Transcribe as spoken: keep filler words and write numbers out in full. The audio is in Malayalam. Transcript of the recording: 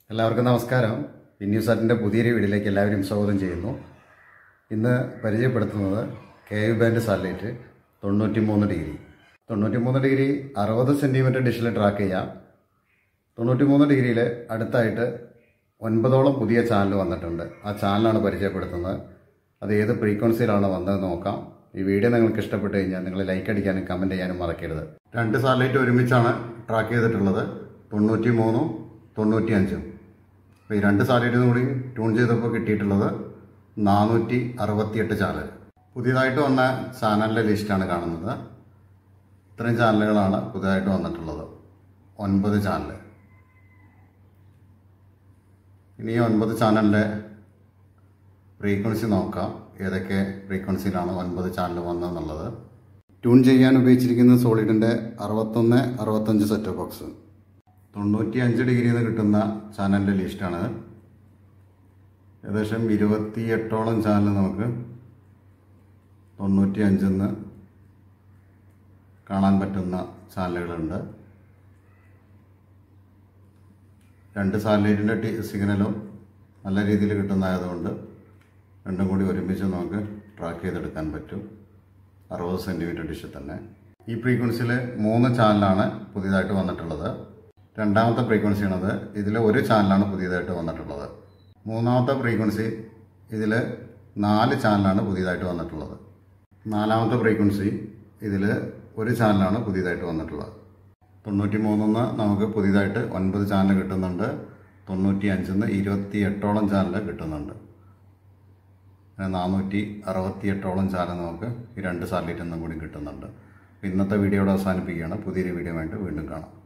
എല്ലാവർക്കും നമസ്കാരം. പിന്യൂസാറ്റിൻ്റെ പുതിയൊരു വീഡിയോയിലേക്ക് എല്ലാവരും സ്വാഗതം ചെയ്യുന്നു. ഇന്ന് പരിചയപ്പെടുത്തുന്നത് കെ യു ബാൻഡ് സാറ്റലൈറ്റ് തൊണ്ണൂറ്റി മൂന്ന് ഡിഗ്രി തൊണ്ണൂറ്റി മൂന്ന് ഡിഗ്രി അറുപത് സെൻറ്റിമീറ്റർ ഡിഷിൽ ട്രാക്ക് ചെയ്യാം. തൊണ്ണൂറ്റി മൂന്ന് ഡിഗ്രിയിൽ അടുത്തായിട്ട് ഒൻപതോളം പുതിയ ചാനൽ വന്നിട്ടുണ്ട്. ആ ചാനലാണ് പരിചയപ്പെടുത്തുന്നത്. അത് ഏത് ഫ്രീക്വൻസിയിലാണ് വന്നതെന്ന് നോക്കാം. ഈ വീഡിയോ നിങ്ങൾക്ക് ഇഷ്ടപ്പെട്ട് കഴിഞ്ഞാൽ നിങ്ങൾ ലൈക്ക് അടിക്കാനും കമൻറ്റ് ചെയ്യാനും മറക്കരുത്. രണ്ട് സാറ്റലൈറ്റ് ഒരുമിച്ചാണ് ട്രാക്ക് ചെയ്തിട്ടുള്ളത്, തൊണ്ണൂറ്റി മൂന്നും തൊണ്ണൂറ്റി അഞ്ചും. അപ്പോൾ ഈ രണ്ട് സാറ്റലൈറ്റും കൂടി ട്യൂൺ ചെയ്തപ്പോൾ കിട്ടിയിട്ടുള്ളത് നാനൂറ്റി അറുപത്തിയെട്ട് ചാനൽ. പുതിയതായിട്ട് വന്ന ചാനലിൻ്റെ ലിസ്റ്റാണ് കാണുന്നത്. ഇത്രയും ചാനലുകളാണ് പുതിയതായിട്ട് വന്നിട്ടുള്ളത്, ഒൻപത് ചാനൽ. ഇനി ഈ ഒൻപത് ചാനലിൻ്റെ ഫ്രീക്വൻസി നോക്കാം, ഏതൊക്കെ ഫ്രീക്വൻസിയിലാണ് ഒൻപത് ചാനൽ വന്നതെന്നുള്ളത്. ട്യൂൺ ചെയ്യാൻ ഉപയോഗിച്ചിരിക്കുന്ന സോളിഡിൻ്റെ അറുപത്തൊന്ന് അറുപത്തഞ്ച് സെറ്റ് ബോക്സ് തൊണ്ണൂറ്റി അഞ്ച് ഡിഗ്രിയിൽ നിന്ന് കിട്ടുന്ന ചാനലിൻ്റെ ലിസ്റ്റാണ്. ഏകദേശം ഇരുപത്തി എട്ടോളം ചാനൽ നമുക്ക് തൊണ്ണൂറ്റി അഞ്ചിൽ നിന്ന് കാണാൻ പറ്റുന്ന ചാനലുകളുണ്ട്. രണ്ട് സാറ്റലൈറ്റിൻ്റെ ടി സിഗ്നലും നല്ല രീതിയിൽ കിട്ടുന്നതായതുകൊണ്ട് രണ്ടും കൂടി ഒരുമിച്ച് നമുക്ക് ട്രാക്ക് ചെയ്തെടുക്കാൻ പറ്റും, അറുപത് സെൻറ്റിമീറ്റർ ഡിഷിൽ തന്നെ. ഈ ഫ്രീക്വൻസിയിൽ മൂന്ന് ചാനലാണ് പുതിയതായിട്ട് വന്നിട്ടുള്ളത്. രണ്ടാമത്തെ ഫ്രീക്വൻസിയാണത്. ഇതിൽ ഒരു ചാനലാണ് പുതിയതായിട്ട് വന്നിട്ടുള്ളത്. മൂന്നാമത്തെ ഫ്രീക്വൻസി ഇതിൽ നാല് ചാനലാണ് പുതിയതായിട്ട് വന്നിട്ടുള്ളത്. നാലാമത്തെ ഫ്രീക്വൻസി ഇതിൽ ഒരു ചാനലാണ് പുതിയതായിട്ട് വന്നിട്ടുള്ളത്. തൊണ്ണൂറ്റി മൂന്നിന്ന് നമുക്ക് പുതിയതായിട്ട് ഒൻപത് ചാനൽ കിട്ടുന്നുണ്ട്. തൊണ്ണൂറ്റി അഞ്ചിൽ നിന്ന് ഇരുപത്തി എട്ടോളം ചാനൽ കിട്ടുന്നുണ്ട്. നാനൂറ്റി അറുപത്തി എട്ടോളം ചാനൽ നമുക്ക് ഈ രണ്ട് സാറ്റലൈറ്റിൽ നിന്നും കൂടി കിട്ടുന്നുണ്ട്. ഇന്നത്തെ വീഡിയോയുടെ അവസാനിപ്പിക്കുകയാണ്. പുതിയൊരു വീഡിയോ ആയിട്ട് വീണ്ടും കാണാം.